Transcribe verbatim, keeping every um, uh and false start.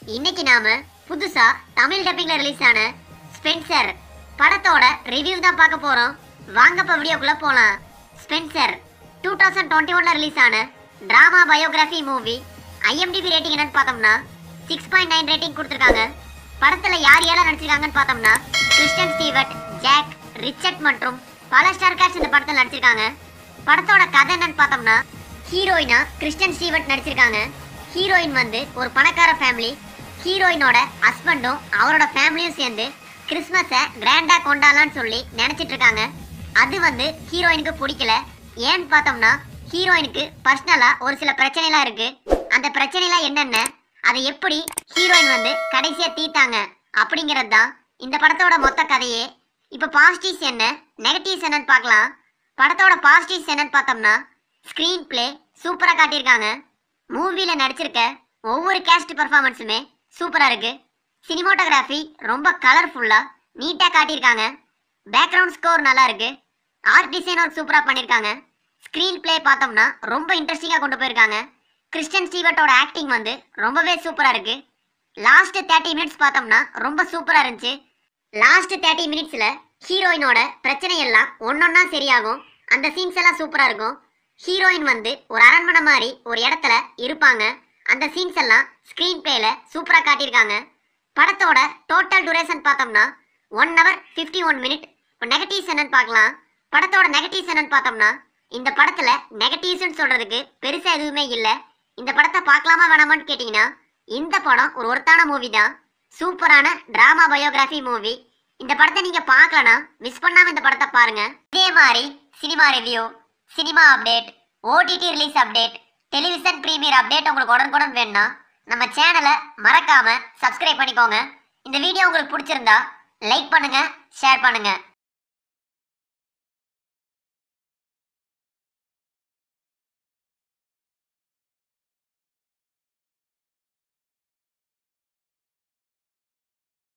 இன்னைக்கு நாம புதுசா தமிழ் டப்பிங்ல ரிலீஸ் ஆன ஸ்பென்சர் படத்தோட ரிவ்யூ தான் பார்க்க போறோம். வாங்க இப்ப வீடியோக்குள்ள போலாம். ஸ்பென்சர் டூ தௌசண்ட் டுவெண்ட்டி ஒன்ல ரிலீஸ் ஆன drama biography movie. IMDb rating என்னன்னு பார்த்தோம்னா சிக்ஸ் பாயிண்ட் நைன் ரேட்டிங் கொடுத்துருக்காங்க. படத்துல யார் யாரெல்லாம் நடிச்சிருக்காங்கன்னு பார்த்தோம்னா கிறிஸ்டன் ஸ்டீவர்ட், ஜாக், ரிச்சர்ட் மற்றும் பல ஸ்டார் காஸ்ட் இந்த படத்தில் நடிச்சிருக்காங்க. படத்தோட கதை என்னன்னு பார்த்தோம்னா ஹீரோயினா கிறிஸ்டன் ஸ்டீவர்ட் நடிச்சிருக்காங்க. ஹீரோயின் வந்து ஒரு பணக்கார ஃபேமிலி. ஹீரோயினோட ஹஸ்பண்டும் அவரோட ஃபேமிலியும் சேர்ந்து கிறிஸ்மஸை கிராண்டா கொண்டாடலான்னு சொல்லி நினைச்சிட்டு இருக்காங்க. அது வந்து ஹீரோயினுக்கு பிடிக்கல. ஏன்னு பார்த்தோம்னா ஹீரோயினுக்கு பர்சனலா ஒரு சில பிரச்சனைலாம் இருக்கு. அந்த பிரச்சனைலாம் என்னென்ன, அதை எப்படி ஹீரோயின் வந்து கடைசியா தீத்தாங்க அப்படிங்கிறது தான் இந்த படத்தோட மொத்த கதையே. இப்போ பாசிட்டிவ்ஸ் என்ன, நெகட்டிவ்ஸ் என்னன்னு பார்க்கலாம். படத்தோட பாசிட்டிவ்ஸ் என்னன்னு பார்த்தோம்னா ஸ்க்ரீன் பிளே சூப்பராக காட்டியிருக்காங்க. மூவியில் நடிச்சிருக்க ஒவ்வொரு கேஸ்ட் பர்ஃபார்மன்ஸுமே சூப்பராக இருக்கு. சினிமாட்டோகிராஃபி ரொம்ப கலர்ஃபுல்லாக நீட்டாக காட்டியிருக்காங்க. பேக்ரவுண்ட் ஸ்கோர் நல்லா இருக்கு. ஆர்ட் டிசைன் ஒர்க் சூப்பராக பண்ணியிருக்காங்க. ஸ்க்ரீன் பிளே பார்த்தோம்னா ரொம்ப இன்ட்ரெஸ்டிங்காக கொண்டு போயிருக்காங்க. கிறிஸ்டன் ஸ்டீவர்ட்டோட ஆக்டிங் வந்து ரொம்பவே சூப்பராக இருக்கு. லாஸ்ட் தேர்ட்டி மினிட்ஸ் பார்த்தோம்னா ரொம்ப சூப்பராக இருந்துச்சு. லாஸ்ட் தேர்ட்டி மினிட்ஸில் ஹீரோயினோட பிரச்சனை எல்லாம் ஒன்னொன்னா சரியாகும். அந்த சீன்ஸ் எல்லாம் சூப்பராக இருக்கும். ஹீரோயின் வந்து ஒரு அரண்மனை மாதிரி ஒரு இடத்துல இருப்பாங்க. அந்த சீன்ஸ் எல்லாம் ஸ்க்ரீன் பிளேல சூப்பராக காட்டியிருக்காங்க. படத்தோட டோட்டல் டூரேஷன் பார்த்தோம்னா one hour fifty one minute. இப்போ நெகட்டிவ்ஸ் என்னன்னு பார்க்கலாம். படத்தோட நெகட்டிவ்ஸ் என்னன்னு பார்த்தோம்னா இந்த படத்தில் நெகட்டிவ்ஸ்ன்னு சொல்கிறதுக்கு பெருசாக எதுவுமே இல்லை. இந்த படத்தை பார்க்கலாமா வேணாமான்னு கேட்டிங்கன்னா இந்த படம் ஒரு ஒருத்தான மூவி தான். சூப்பரான ட்ராமா பயோகிராஃபி மூவி. இந்த படத்தை நீங்கள் பார்க்கலனா மிஸ் பண்ணாமல் இந்த படத்தை பாருங்கள். இதே மாதிரி cinema review, cinema update, OTT release update, television premiere update உங்களுக்கு உடனுக்குடன் வேணும்னா நம்ம சேனலை மறக்காமல் சப்ஸ்கிரைப் பண்ணிக்கோங்க. இந்த வீடியோ உங்களுக்கு பிடிச்சிருந்தா லைக் பண்ணுங்கள், ஷேர் பண்ணுங்கள்.